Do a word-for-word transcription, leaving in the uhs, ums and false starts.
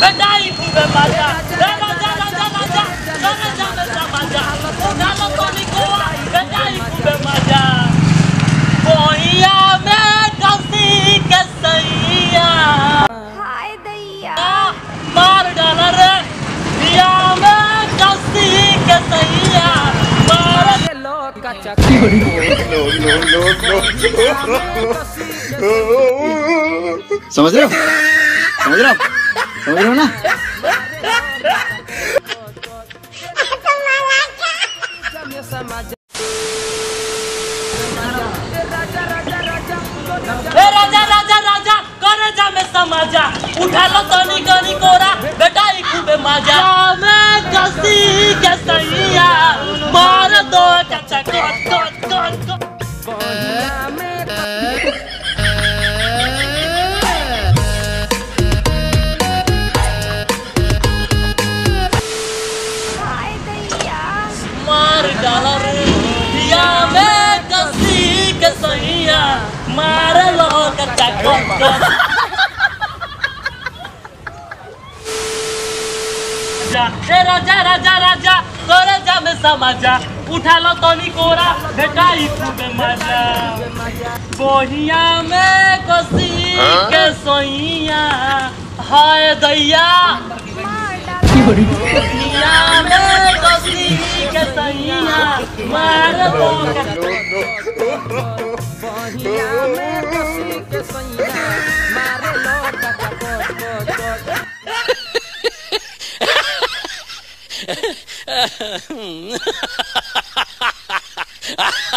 बेटाई खूबे मजा रे राजा राजा राजा करे जामे समाजा उठालो तनी कोरा बेटाई खूबे मजा कोइया में कसी के सैया हाय दैया मार डाला रे दिया में कसी के सैया मार लो कच्चा समझ रहे हो समझ रहे हो समझ रहे हो ना ए राजा राजा राजा करे जामे समाजा उठा लो तनी कनी कोरा बेटाई खूबे मजा मैं कसी के सैया मार दो कच्चा कोट कोट कोट कोट हाय दैया मार डाला रे दिया मैं कसी के सैया मार लो कच्चा कोट कोट ए राजा राजा राजा करे जामे समाजा उठा लो तनी कोरा बेटाई खूबे मजा बोहिया में कसी के सोइया हाय दैया बोहिया में कसी के सैया मार लो बहिया में कसी के सैया मारे लो कच्चा कोट कोट कोट